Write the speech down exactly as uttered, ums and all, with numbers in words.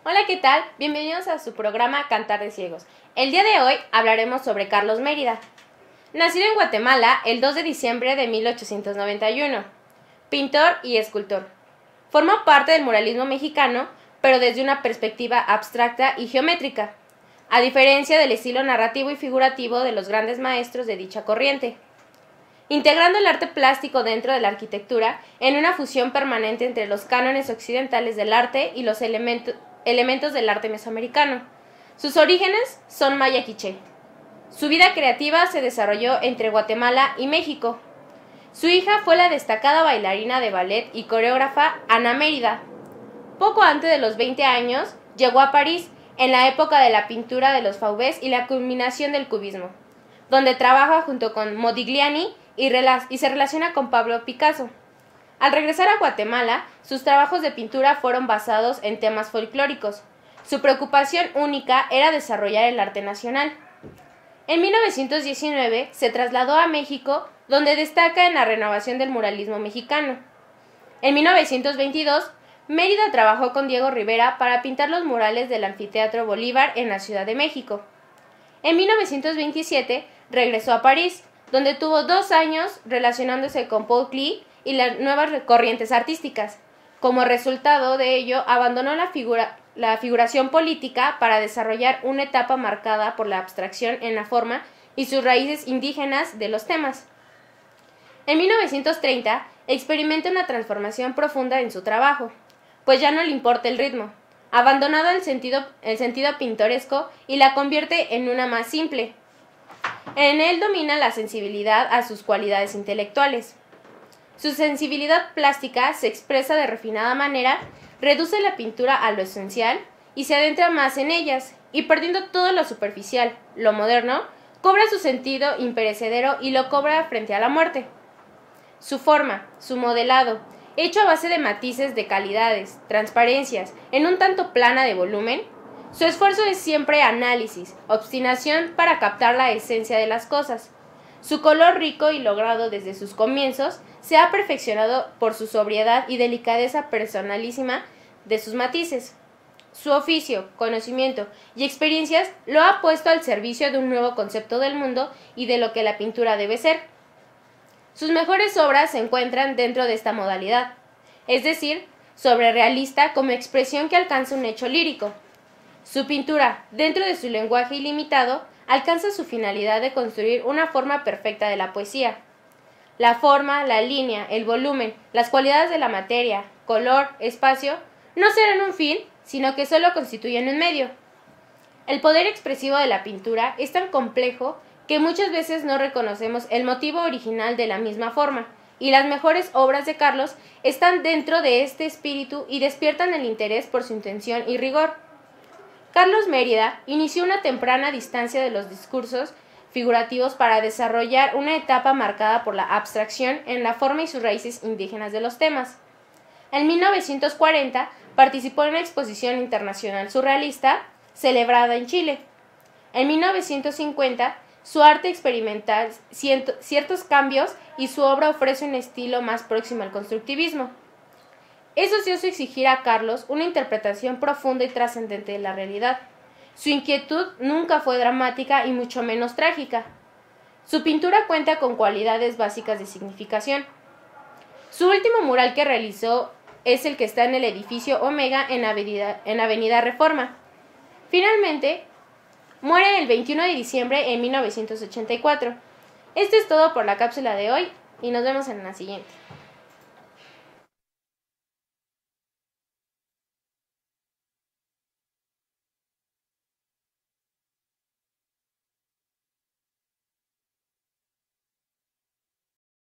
Hola, ¿qué tal? Bienvenidos a su programa Cantar de Ciegos. El día de hoy hablaremos sobre Carlos Mérida. Nacido en Guatemala el dos de diciembre de mil ochocientos noventa y uno. Pintor y escultor. Formó parte del muralismo mexicano, pero desde una perspectiva abstracta y geométrica, a diferencia del estilo narrativo y figurativo de los grandes maestros de dicha corriente. Integrando el arte plástico dentro de la arquitectura en una fusión permanente entre los cánones occidentales del arte y los elementos, elementos del arte mesoamericano. Sus orígenes son maya quiché. Su vida creativa se desarrolló entre Guatemala y México. Su hija fue la destacada bailarina de ballet y coreógrafa Ana Mérida. Poco antes de los veinte años, llegó a París en la época de la pintura de los Fauves y la culminación del cubismo, donde trabaja junto con Modigliani y, y se relaciona con Pablo Picasso. Al regresar a Guatemala, sus trabajos de pintura fueron basados en temas folclóricos. Su preocupación única era desarrollar el arte nacional. En mil novecientos diecinueve se trasladó a México, donde destaca en la renovación del muralismo mexicano. En mil novecientos veintidós, Mérida trabajó con Diego Rivera para pintar los murales del Anfiteatro Bolívar en la Ciudad de México. En mil novecientos veintisiete regresó a París, donde tuvo dos años relacionándose con Paul Klee y las nuevas corrientes artísticas. Como resultado de ello, abandonó la, figura, la figuración política para desarrollar una etapa marcada por la abstracción en la forma y sus raíces indígenas de los temas. En mil novecientos treinta, experimenta una transformación profunda en su trabajo, pues ya no le importa el ritmo, abandonado el sentido, el sentido pintoresco y la convierte en una más simple. En él domina la sensibilidad a sus cualidades intelectuales. Su sensibilidad plástica se expresa de refinada manera, reduce la pintura a lo esencial y se adentra más en ellas, y perdiendo todo lo superficial, lo moderno, cobra su sentido imperecedero y lo cobra frente a la muerte. Su forma, su modelado, hecho a base de matices de calidades, transparencias, en un tanto plana de volumen, su esfuerzo es siempre análisis, obstinación para captar la esencia de las cosas. Su color rico y logrado desde sus comienzos se ha perfeccionado por su sobriedad y delicadeza personalísima de sus matices. Su oficio, conocimiento y experiencias lo ha puesto al servicio de un nuevo concepto del mundo y de lo que la pintura debe ser. Sus mejores obras se encuentran dentro de esta modalidad, es decir, sobrerealista como expresión que alcanza un hecho lírico. Su pintura, dentro de su lenguaje ilimitado, alcanza su finalidad de construir una forma perfecta de la poesía. La forma, la línea, el volumen, las cualidades de la materia, color, espacio, no serán un fin, sino que solo constituyen un medio. El poder expresivo de la pintura es tan complejo que muchas veces no reconocemos el motivo original de la misma forma, y las mejores obras de Carlos están dentro de este espíritu y despiertan el interés por su intención y rigor. Carlos Mérida inició una temprana distancia de los discursos figurativos para desarrollar una etapa marcada por la abstracción en la forma y sus raíces indígenas de los temas. En mil novecientos cuarenta participó en la Exposición Internacional Surrealista, celebrada en Chile. En mil novecientos cincuenta, su arte experimenta ciertos cambios y su obra ofrece un estilo más próximo al constructivismo. Eso se hizo exigir a Carlos una interpretación profunda y trascendente de la realidad. Su inquietud nunca fue dramática y mucho menos trágica. Su pintura cuenta con cualidades básicas de significación. Su último mural que realizó es el que está en el edificio Omega en Avenida, en Avenida Reforma. Finalmente, muere el veintiuno de diciembre de mil novecientos ochenta y cuatro. Esto es todo por la cápsula de hoy y nos vemos en la siguiente.